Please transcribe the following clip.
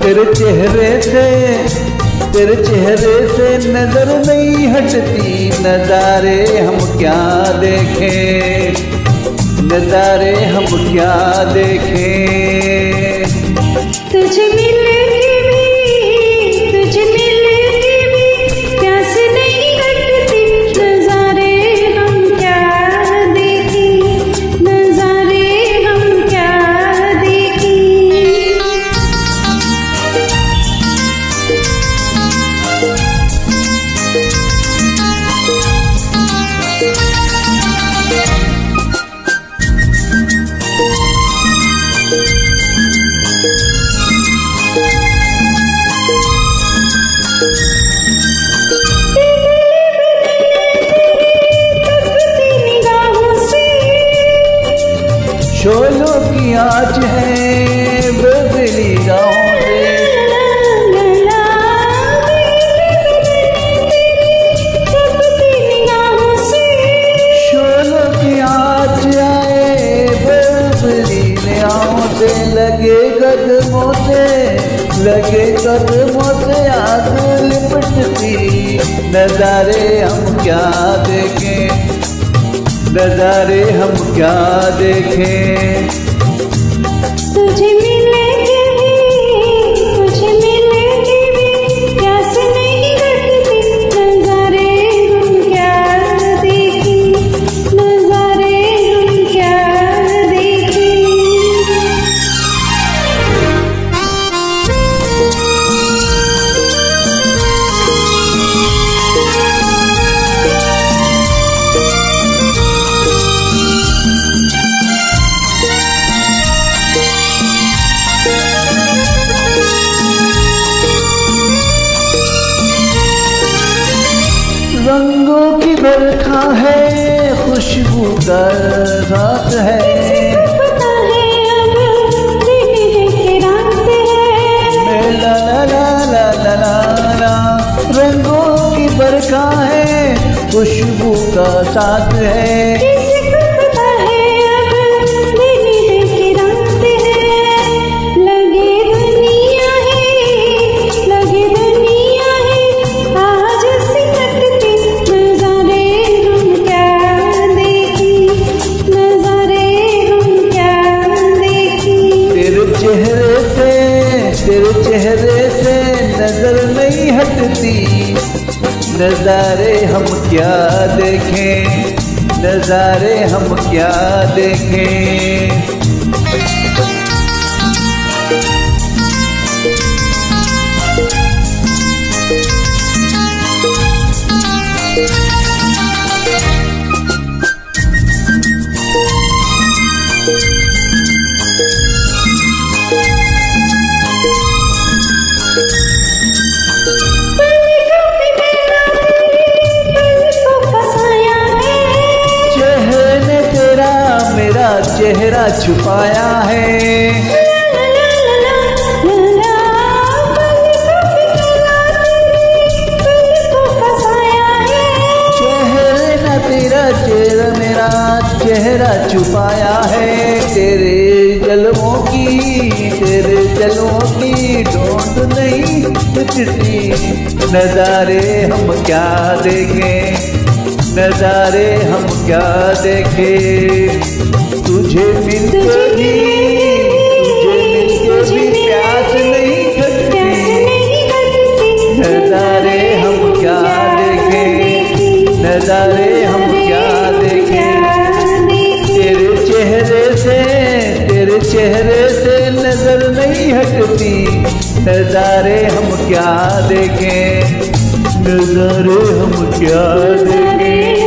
तेरे चेहरे से नजर नहीं हटती, नजारे हम क्या देखें, नजारे हम क्या देखें। तुझे मिल के भी प्यास नहीं हटती, नजारे हम क्या देखें, नजारे हम क्या देखें। शोलों की आँच है बदली गाँव से, शोलों की आँच आए बदली गाँव से। लगे कदमों से आग लिपटती, नजारे हम क्या देखें, नजारे हम क्या देखें। तुझे मिलेंगे भी प्यास नहीं हटती, नजारे हम क्या देखें, नजारे हम क्या देखें। रंगों की बरखा है, खुशबू का रात है, पता है अब धीरे के रात है। ला ला ला ला ला ला ला। रंगों की बरखा है, खुशबू का साथ है, किसको पता है अब धीरे के रात है। लगे दुनिया है आज सिमटती, नजारे हम क्या देखें, नजारे हम क्या देखें। तेरे चेहरे से नजर नहीं हटती, नजारे हम क्या देखें, नजारे हम क्या देखें। चेहरा छुपाया है, चेहरा मेरा चेहरा छुपाया है। तेरे जलवों की ढूंढ नहीं मिटती, नजारे हम क्या देखें, नजारे हम क्या देखें। तुझे मिलके भी प्यास नहीं हटती, नजारे हम क्या देखें, नजारे हम क्या देखें। तेरे चेहरे से नजर नहीं हटती, नजारे हम क्या देखें, नजारे हम क्या देखें।